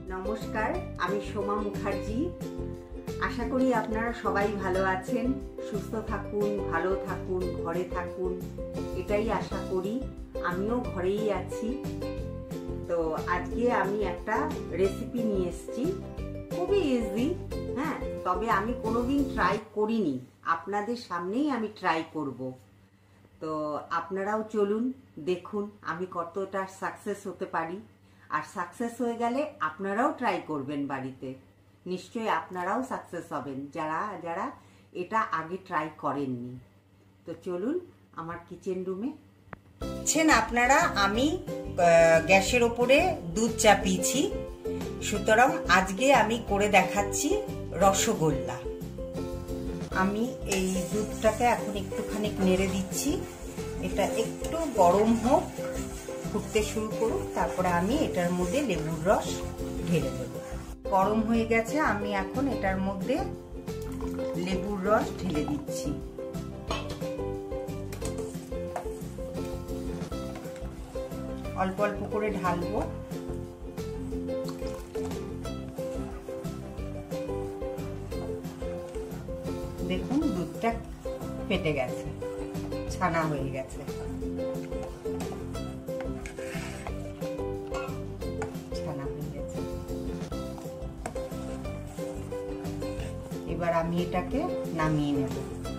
নমস্কার, আমি সোমা মুখার্জি। আশা করি আপনারা সবাই ভালো আছেন, সুস্থ থাকুন, ভালো থাকুন, ঘরে থাকুন, এটাই আশা করি। আমিও ঘরেই আছি। তো আজকে আমি একটা রেসিপি নিয়ে এসেছি, খুবই ইজি। হ্যাঁ, তবে আমি কোনোদিন ট্রাই করিনি, আপনাদের সামনেই আমি ট্রাই করব। তো আপনারাও চলুন, দেখুন আমি কতটা সাকসেস হতে পারি। আর সাকসেস হয়ে গেলে আপনারাও ট্রাই করবেন বাড়িতে, নিশ্চয়ই আপনারাও সাকসেস হবেন যারা যারা এটা আগে ট্রাই করেননি। তো চলুন আমার কিচেন রুমে। আপনারা আমি গ্যাসের ওপরে দুধ চাপিয়েছি, সুতরাং আজকে আমি করে দেখাচ্ছি রসগোল্লা। আমি এই দুধটাকে এখন একটুখানি নেড়ে দিচ্ছি, এটা একটু গরম হোক, ফুটতে শুরু করুক, তারপরে আমি এটার মধ্যে লেবুর রস ঢেলে দেব। গরম হয়ে গেছে, আমি এখন এটার মধ্যে লেবুর রস ঢেলে দিচ্ছি। অল্প অল্প করে ঢালবো। দেখুন দুধটা ফেটে গেছে, ছানা হয়ে গেছে। এবার আমি এটাকে নামিয়ে নেব।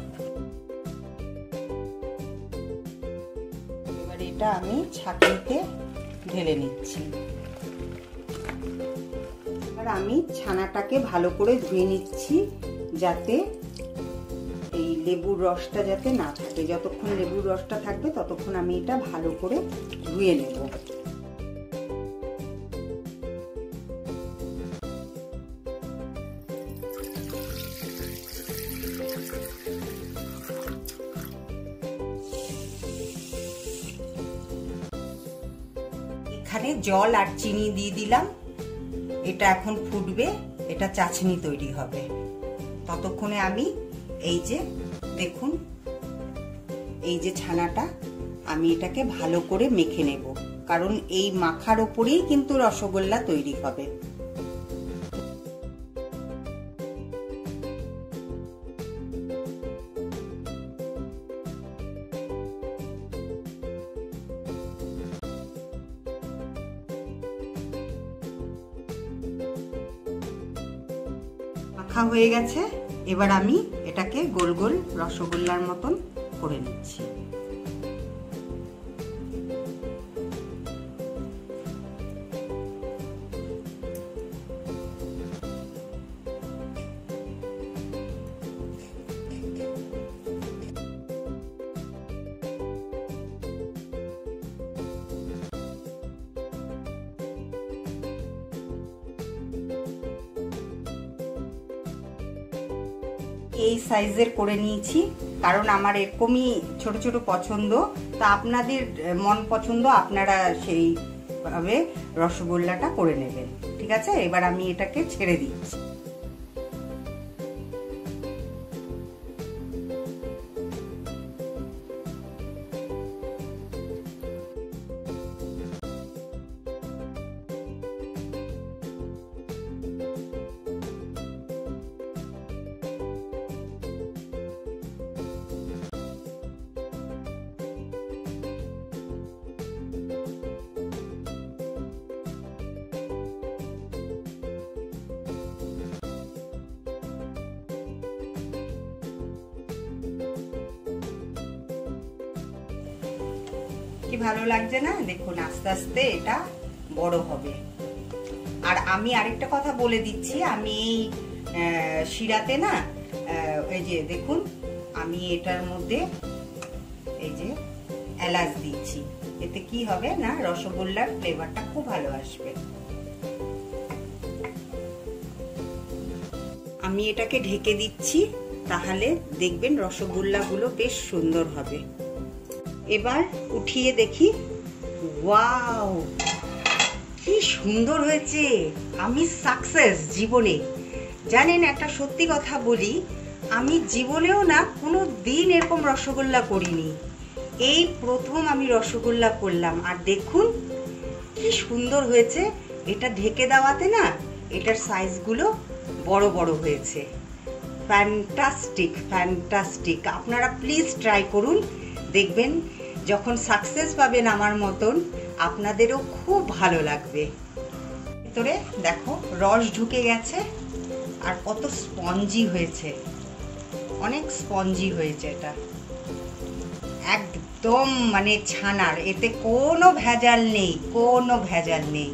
এবার এটা আমি ছাঁকনিতে ঢেলে নিচ্ছি। এবার আমি ছানাটাকে ভালো করে ধুয়ে নিচ্ছি, যাতে এই লেবুর রসটা যাতে না থাকে। যতক্ষণ লেবুর রসটা থাকবে ততক্ষণ আমি এটা ভালো করে ধুয়ে নেব। এখানে জল আর চিনি দিয়ে দিলাম, এটা এখন ফুটবে, এটা চাশনি তৈরি হবে। ততক্ষণে আমি এই যে দেখুন, এই যে ছানাটা, আমি এটাকে ভালো করে মেখে নেব, কারণ এই মাখার ওপরেই কিন্তু রসগোল্লা তৈরি হবে। মাখা হয়ে গেছে, এবার আমি এটাকে গোল গোল রসগোল্লার মতন করে নিচ্ছি। এই সাইজের করে নিয়েছি, কারণ আমার এরকমই ছোট ছোট পছন্দ। তা আপনাদের মন পছন্দ, আপনারা সেইভাবে রসগোল্লাটা করে নেবেন। ঠিক আছে, এবার আমি এটাকে ছেড়ে দিচ্ছি। কি ভালো লাগছে না? দেখুন আস্তে আস্তে এটা বড় হবে। আর আমি আরেকটা কথা বলে দিচ্ছি, আমি এই শিরাতে না, এই যে দেখুন আমি এটার মধ্যে এই যে এলাচ দিচ্ছি। এতে কি হবে না, রসগোল্লার ফ্লেভারটা খুব ভালো আসবে। আমি এটাকে ঢেকে দিচ্ছি, তাহলে দেখবেন রসগোল্লাগুলো বেশ সুন্দর হবে। এবার উঠিয়ে দেখি, ওয়াও কি সুন্দর হয়েছে। আমি সাকসেস জীবনে। জানেন, একটা সত্যি কথা বলি, আমি জীবনেও না কোনো দিন এরকম রসগোল্লা করিনি। এই প্রথম আমি রসগোল্লা করলাম। আর দেখুন কি সুন্দর হয়েছে। এটা ঢেকে দেওয়াতে না এটার সাইজগুলো বড় বড় হয়েছে। Fantastic fantastic. আপনারা প্লিজ ট্রাই করুন, দেখবেন যখন সাকসেস পাবেন আমার মতন আপনাদেরও খুব ভালো লাগবে। ভিতরে দেখো রস ঢুকে গেছে আর কত স্পঞ্জি হয়েছে, অনেক স্পঞ্জি হয়েছে। এটা একদম মানে ছানার, এতে কোনো ভেজাল নেই, কোনো ভেজাল নেই।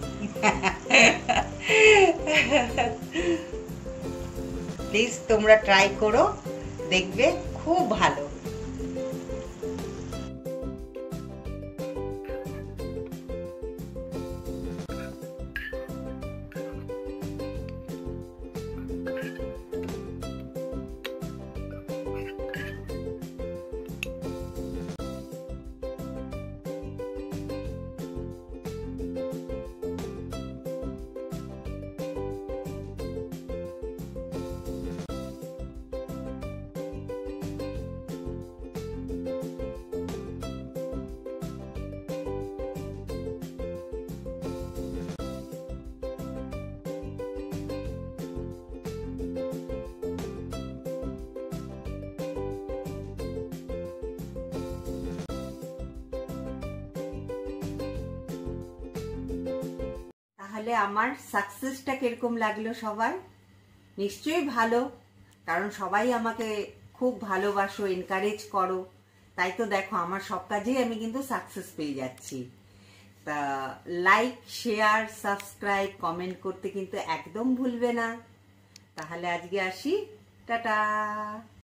প্লিজ তোমরা ট্রাই করো, দেখবে খুব ভালো। তাহলে আমার সাকসেসটা কিরকম লাগলো সবার? নিশ্চয়ই ভালো, কারণ সবাই আমাকে খুব ভালোবাসো, এনকারেজ করো, তাই তো দেখো আমার সব কাজেই আমি কিন্তু সাকসেস পেয়ে যাচ্ছি। তা লাইক, শেয়ার, সাবস্ক্রাইব, কমেন্ট করতে কিন্তু একদম ভুলবে না। তাহলে আজকে আসি, টাটা।